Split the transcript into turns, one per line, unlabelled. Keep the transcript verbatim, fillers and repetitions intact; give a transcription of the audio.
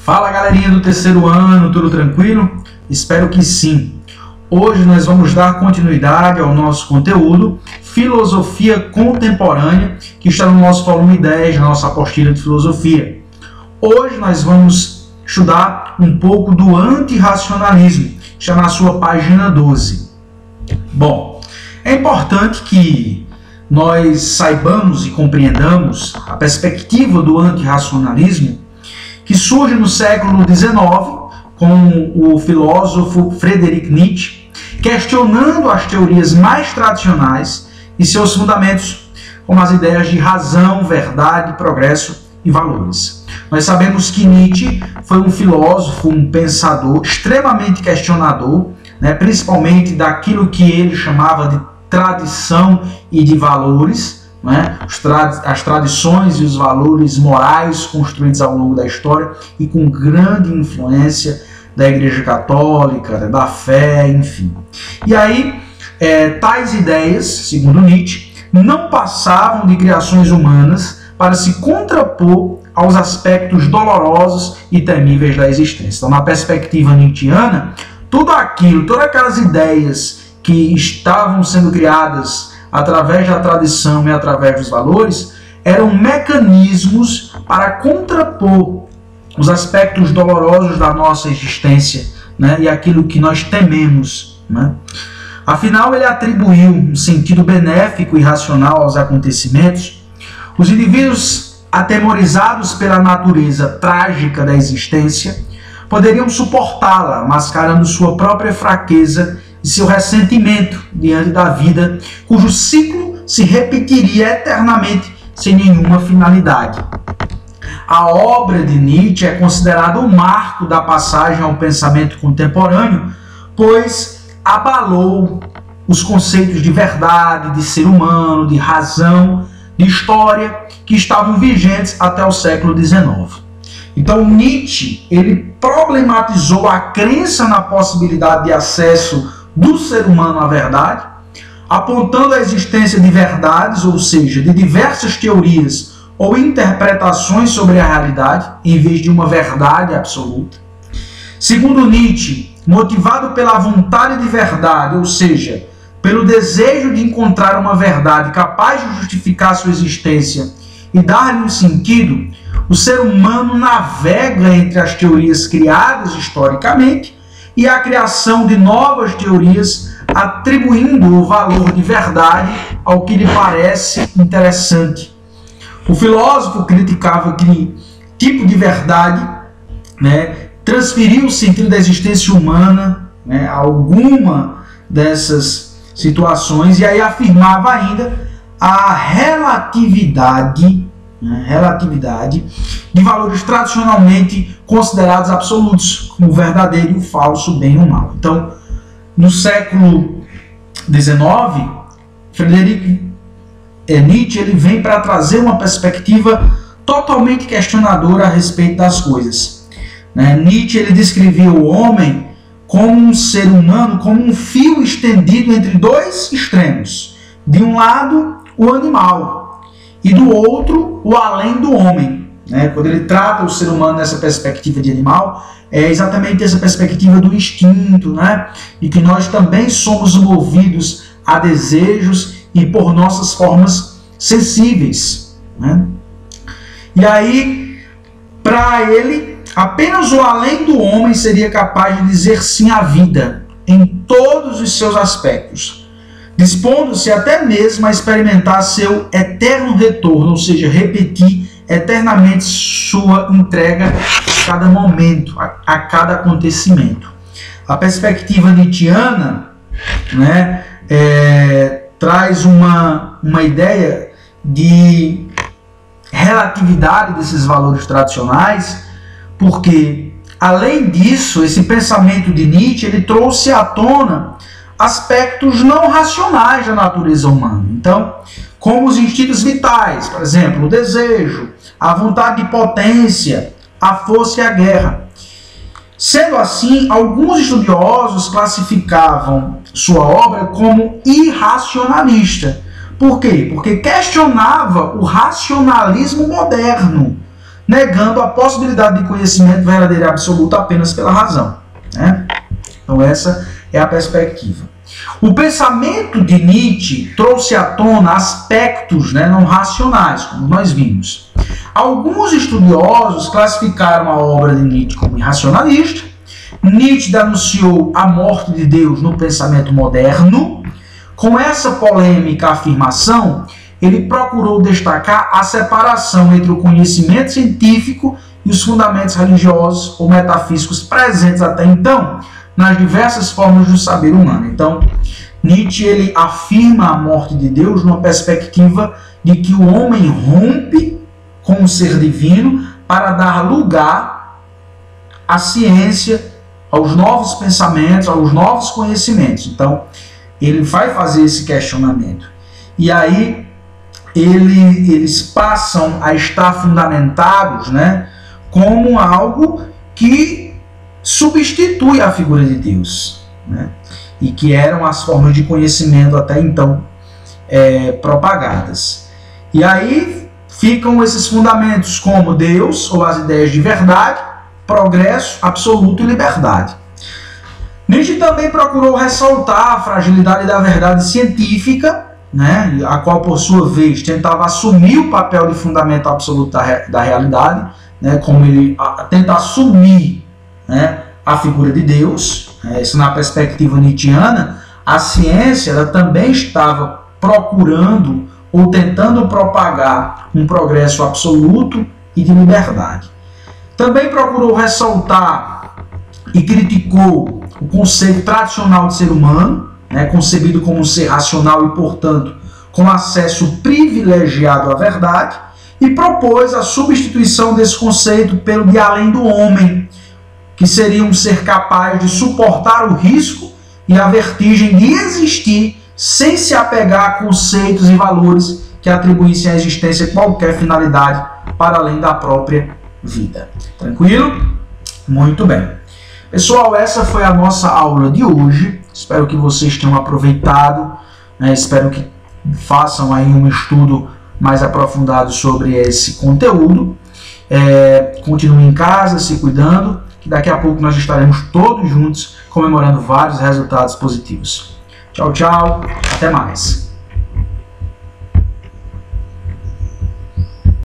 Fala galerinha do terceiro ano, tudo tranquilo? Espero que sim. Hoje nós vamos dar continuidade ao nosso conteúdo Filosofia Contemporânea, que está no nosso volume dez, na nossa apostila de filosofia. Hoje nós vamos estudar um pouco do antirracionalismo, que está na sua página doze. Bom, é importante que nós saibamos e compreendamos a perspectiva do antirracionalismo, que surge no século dezenove com o filósofo Friedrich Nietzsche, questionando as teorias mais tradicionais e seus fundamentos, como as ideias de razão, verdade, progresso e valores. Nós sabemos que Nietzsche foi um filósofo, um pensador extremamente questionador, né, principalmente daquilo que ele chamava de tradição e de valores, né, as tradições e os valores morais construídos ao longo da história e com grande influência da Igreja Católica, da fé, enfim. E aí, é, tais ideias, segundo Nietzsche, não passavam de criações humanas para se contrapor aos aspectos dolorosos e temíveis da existência. Então, na perspectiva nietzschiana, tudo aquilo, todas aquelas ideias que estavam sendo criadas através da tradição e através dos valores, eram mecanismos para contrapor os aspectos dolorosos da nossa existência, né, e aquilo que nós tememos, né? Afinal, ele atribuiu um sentido benéfico e racional aos acontecimentos. Os indivíduos atemorizados pela natureza trágica da existência poderiam suportá-la, mascarando sua própria fraqueza e seu ressentimento diante da vida, cujo ciclo se repetiria eternamente sem nenhuma finalidade. A obra de Nietzsche é considerada o marco da passagem ao pensamento contemporâneo, pois abalou os conceitos de verdade, de ser humano, de razão, de história, que estavam vigentes até o século dezenove. Então Nietzsche ele problematizou a crença na possibilidade de acesso do ser humano à verdade, apontando a existência de verdades, ou seja, de diversas teorias ou interpretações sobre a realidade, em vez de uma verdade absoluta. Segundo Nietzsche, motivado pela vontade de verdade, ou seja, pelo desejo de encontrar uma verdade capaz de justificar sua existência e dar-lhe um sentido, o ser humano navega entre as teorias criadas historicamente e a criação de novas teorias, atribuindo o valor de verdade ao que lhe parece interessante. O filósofo criticava que tipo de verdade, né, transferiu o sentido da existência humana, né, a alguma dessas situações, e aí afirmava ainda a relatividade, né, relatividade de valores tradicionalmente considerados absolutos, como o verdadeiro e o falso, o bem e o mal. Então, no século dezenove, Friedrich Nietzsche ele vem para trazer uma perspectiva totalmente questionadora a respeito das coisas. Né? Nietzsche ele descrevia o homem como um ser humano, como um fio estendido entre dois extremos. De um lado, o animal, e do outro, o além do homem. Né? Quando ele trata o ser humano nessa perspectiva de animal, é exatamente essa perspectiva do instinto, né? E que nós também somos movidos a desejos e por nossas formas sensíveis. Né? E aí, para ele, apenas o além do homem seria capaz de dizer sim à vida, em todos os seus aspectos, dispondo-se até mesmo a experimentar seu eterno retorno, ou seja, repetir eternamente sua entrega a cada momento, a, a cada acontecimento. A perspectiva nietzschiana, né, é, traz uma, uma ideia de relatividade desses valores tradicionais, porque, além disso, esse pensamento de Nietzsche ele trouxe à tona aspectos não racionais da natureza humana. Então, como os instintos vitais, por exemplo, o desejo, a vontade de potência, a força e a guerra. Sendo assim, alguns estudiosos classificavam sua obra como irracionalista. Por quê? Porque questionava o racionalismo moderno, negando a possibilidade de conhecimento verdadeiro e absoluto apenas pela razão, né? Então essa é a perspectiva. O pensamento de Nietzsche trouxe à tona aspectos, né, não racionais, como nós vimos. Alguns estudiosos classificaram a obra de Nietzsche como irracionalista. Nietzsche denunciou a morte de Deus no pensamento moderno. Com essa polêmica afirmação, ele procurou destacar a separação entre o conhecimento científico e os fundamentos religiosos ou metafísicos presentes até então nas diversas formas do saber humano. Então, Nietzsche ele afirma a morte de Deus numa perspectiva de que o homem rompe com o ser divino para dar lugar à ciência, aos novos pensamentos, aos novos conhecimentos. Então, ele vai fazer esse questionamento. E aí, ele, eles passam a estar fundamentados, né, como algo que substitui a figura de Deus, né, e que eram as formas de conhecimento até então é, propagadas. E aí ficam esses fundamentos como Deus, ou as ideias de verdade, progresso, absoluto e liberdade. Nietzsche também procurou ressaltar a fragilidade da verdade científica, né, a qual, por sua vez, tentava assumir o papel de fundamento absoluto da, re da realidade, né, como ele a, tenta assumir, né, a figura de Deus. É, isso na perspectiva nietzschiana. A ciência ela também estava procurando ou tentando propagar um progresso absoluto e de liberdade. Também procurou ressaltar e criticou o conceito tradicional de ser humano, né, concebido como um ser racional e, portanto, com acesso privilegiado à verdade, e propôs a substituição desse conceito pelo de além do homem, que seria um ser capaz de suportar o risco e a vertigem de existir sem se apegar a conceitos e valores que atribuíssem à existência qualquer finalidade para além da própria vida. Tranquilo? Muito bem. Pessoal, essa foi a nossa aula de hoje. Espero que vocês tenham aproveitado, né? Espero que façam aí um estudo mais aprofundado sobre esse conteúdo. É, continuem em casa, se cuidando, que daqui a pouco nós estaremos todos juntos comemorando vários resultados positivos. Tchau, tchau. Até mais.